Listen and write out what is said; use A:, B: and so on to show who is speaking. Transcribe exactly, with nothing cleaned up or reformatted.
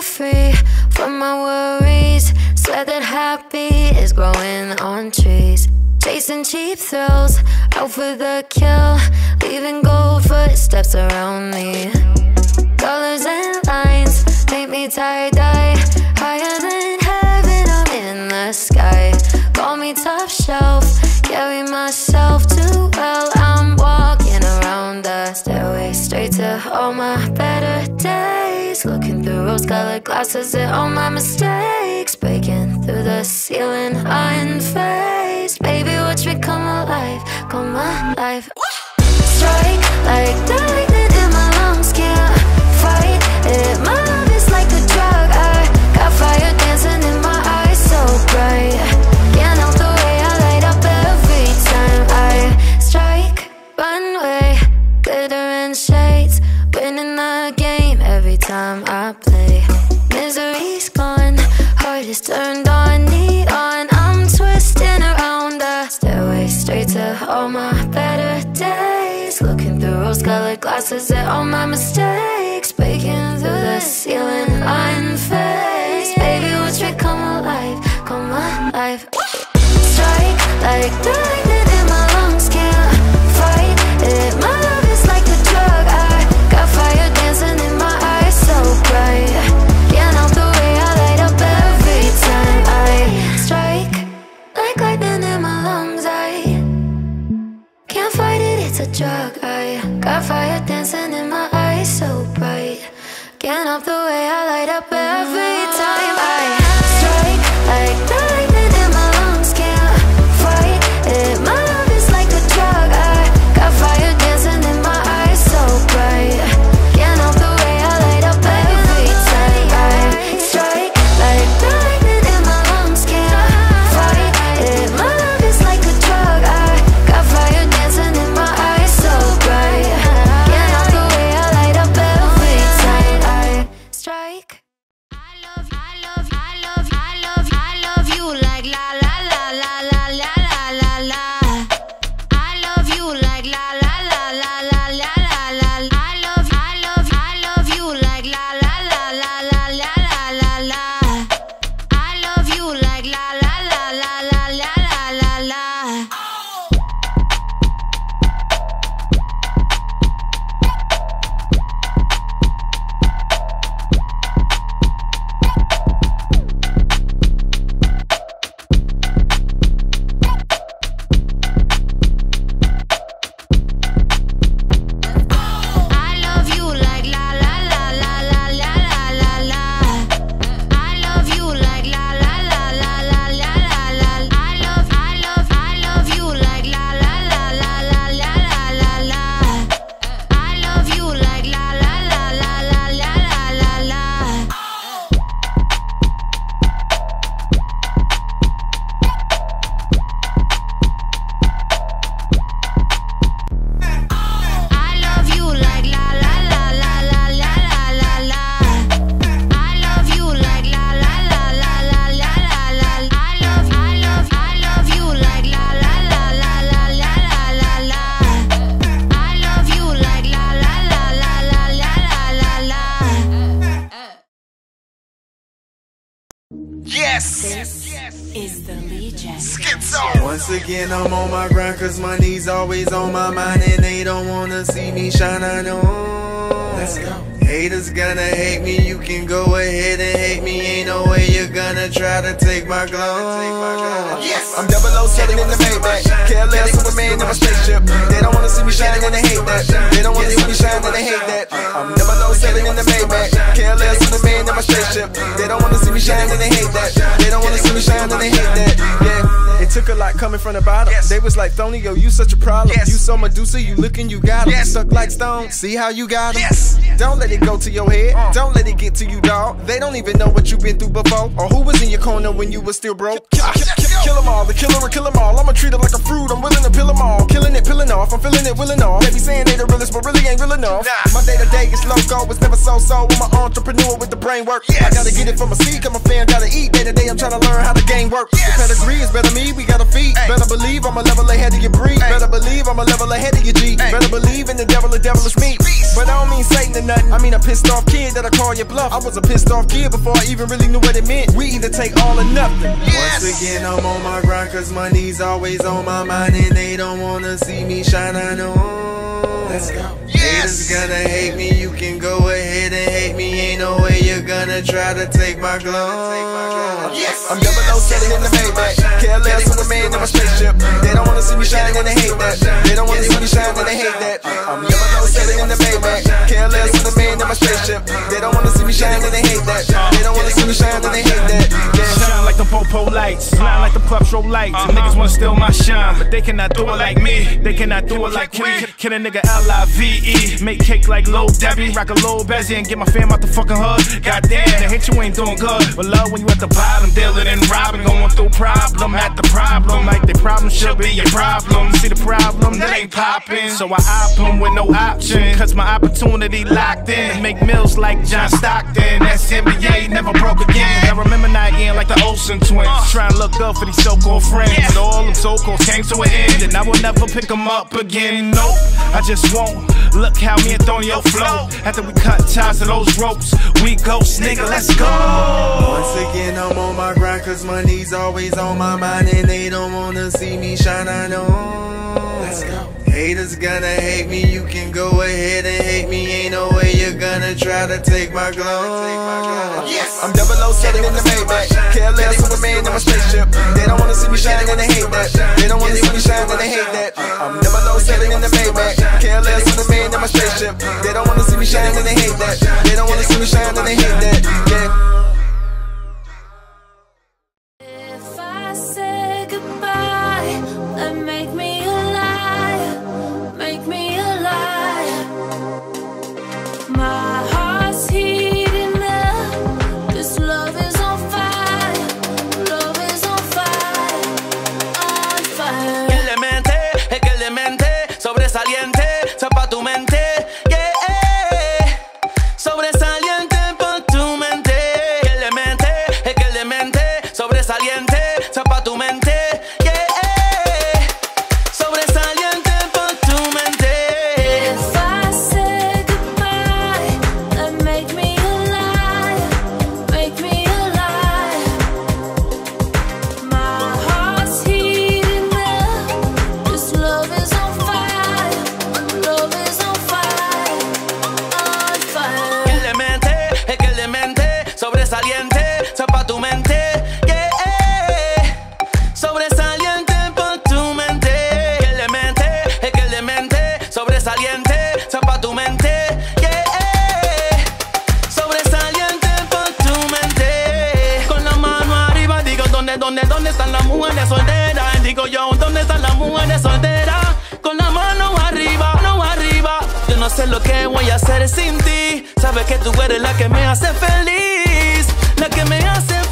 A: free from my worries. Swear that happy is growing on trees. Chasing cheap thrills, out for the kill, leaving gold footsteps around me. Colors and lines make me tie-dye, higher than heaven, I'm in the sky. Call me top shelf, carry myself too well. I'm walking around the stairway, straight to all my better days. Looking through rose-colored glasses at all my mistakes. Breaking through the ceiling, unfazed. Baby, watch me come alive, come alive. Strike like the lightning in my lungs, can't fight it. My love is like a drug, I got fire dancing in my eyes, so bright. Can't help the way I light up every time I strike. Runway, glitter and shades, winning the game every time I play. Misery's gone, heart is turned on, neon. I'm twisting around the stairway, straight to all my better days. Looking through rose-colored glasses at all my mistakes. Breaking through the ceiling, unfazed. Baby, watch me come alive, come alive. Strike like the lightning in my lungs, can't fight it. My love is like a drug, I got fire dancing in my eyes, so bright. Can't help the way I light up every time I strike. Like lightning in my lungs, I can't fight it, it's a drug. I got fire dancing in my eyes, so bright. Can't help the way I light up every time I strike. Like the lightning in my lungs, can't fight it. My love is like a drug, I got fire dancing in my eyes, so bright. Can't help the way I light up every time I strike. Like the lightning in my lungs, can't fight it. My love is like a drug, I got fire dancing in my eyes, so bright. Can't help the way I light up every time I strike. I love, I love, I love, I love, I love you like la la la la la la la la la. I love you like la la la la la la la la. I love, I love, I love you like la la la la la la la la la. I love you like la la la la la la la la la. I love you like la la la la la la la la la. I love you like la la la la la la la la. I love, I love, I love you like la la la la la la la la la. I love you like la la la la la la la la la. I love you like la la la la la la la la la. I love you like la la la la la la la la. I love, I love, I love you like la la la la la la la la la. I love you like la la la la la la la la la.
B: Yes!
C: Is the Legion.
B: Schizo!
D: Once again, I'm on my grind, cause money's always on my mind, and they don't wanna see me shine, I know. Let's go. Haters gonna hate me, you can go ahead and hate me. Ain't no way you're gonna try to take my glow.
B: Yes!
E: I'm double oh seven in the Maybach. Careless Superman in my spaceship. They don't wanna see me shine and they hate that. They don't wanna see me shine and they hate that. I'm double oh seven in the Maybach. Careless Superman in my spaceship. They don't wanna see me shine and they hate that. They don't wanna see me shine and they hate that. Yeah. It took a lot coming from the bottom.
B: Yes.
E: They was like, Thony, yo, you such a problem.
B: Yes.
E: You so Medusa, you looking, you got 'em.
B: Yes.
E: Stuck like stone, see how you got 'em.
B: Yes.
E: Don't let it go to your head.
B: Uh.
E: Don't let it get to you, dog. They don't even know what you've been through before, or who was in your corner when you was still broke. Kill, kill, kill, kill 'em all, the killer will kill 'em all. I'ma treat it like a fruit, I'm willing to peel 'em all. Killing it, peeling off, I'm feeling it, willing off. They be saying they the realest, but really ain't real enough.
B: Nah.
E: My day to day is loco, it's never so so. I'm an entrepreneur with the brain work.
B: Yes.
E: I gotta get it from a seed, I'm a fan, gotta eat. Day to day, I'm trying to learn how the game works.
B: Yes.
E: The pedigree is better me, we got a feet.
B: Ay.
E: Better believe I'm a level ahead of your breed.
B: Ay.
E: Better believe I'm a level ahead of your G.
B: Ay.
E: Better believe in the devil, the devil is me.
B: Beast.
E: But I don't mean Satan or nothing, I mean a pissed off kid that'll call you bluff. I was a pissed off kid before I even really knew what it meant. We either take all or nothing.
D: Yes. Once again I'm on my grind cause money's always on my mind. And they don't wanna see me shine, I know. Let's go. Yes. Haters gonna hate me, you can go ahead and hate me. Ain't no way you're gonna try to take my glow.
E: Yes. I'm double O seven in the Maybach. Care less of a man in my spaceship. They don't wanna see me shine and they hate that. They don't wanna see me shine and they hate that. I'm double O seven in the Maybach. Care less of a man in my spaceship. They don't wanna see me shine and they hate that. They don't wanna see me shine and they hate that. Yeah.
F: Shine like the popo lights, shine like the puff show lights. And niggas wanna steal my shine, but they cannot do it like me. They cannot do it like me. Kill a nigga L I V E. Make cake like Lil Debbie. Rock a Lil Bezzy and get my fam out the fucking hood. Goddamn, they hate you ain't doing good. But love when you at the bottom, dealing and robbing. Going through problem at the problem. Like the problem should be your problem. See the problem, that ain't popping. So I opt them with no option. Cause my opportunity locked in. Make mills like John Stockton. That's N B A, never broke again. I remember not again like the Olsen twins. Trying to look good for these so-called friends. But all them so-called came to an end. And I will never pick them up again. Nope, I just won't. Look how me and Antonio flow. After we cut ties to those ropes, we ghost, nigga, let's go.
D: Once again, I'm on my grind, cause money's always on my mind. And they don't wanna see me shine, I know. Let's go. Haters gonna hate me, you can go ahead and hate me. Ain't no way you're gonna try to take my glow.
E: Yes. I'm double O seven in the Maybach. Care less of a man in my spaceship. They don't wanna see me shine and they hate that. They don't wanna see me shine and they hate that. I'm double O seven in the Maybach. Care less of a man in my spaceship. They don't wanna see me shine and they hate that. They don't wanna see me shine and they hate that. Yeah.
A: If I say goodbye, then make me a liar, make me a liar. My heart's heating up, this love is on fire, love is on fire, on fire.
G: Que le mente, es que le mente, sobresaliente, tapa tu mente, yeah. Sobresaliente por tu mente. Que le mente, es que le mente, sobresaliente, tapa tu mente, yeah. Sobresaliente por tu mente.
A: If I say goodbye, then make me a liar, make me a liar. My heart's heating up, this love is on fire, love is on fire, on fire.
G: Que le mente, es que le mente, sobresaliente, tapa tu mente, yeah. Sobresaliente por tu mente. Que le mente, es que le mente, sobresaliente, tapa tu mente, yeah. Sobresaliente por tu mente. Con la mano arriba digo dónde, dónde, dónde están las mujeres solteras. Digo yo, ¿dónde están las mujeres solteras? Con la mano arriba, no arriba. Yo no sé lo que voy a hacer sin ti. Sabes que tú eres la que me hace feliz, la que me hace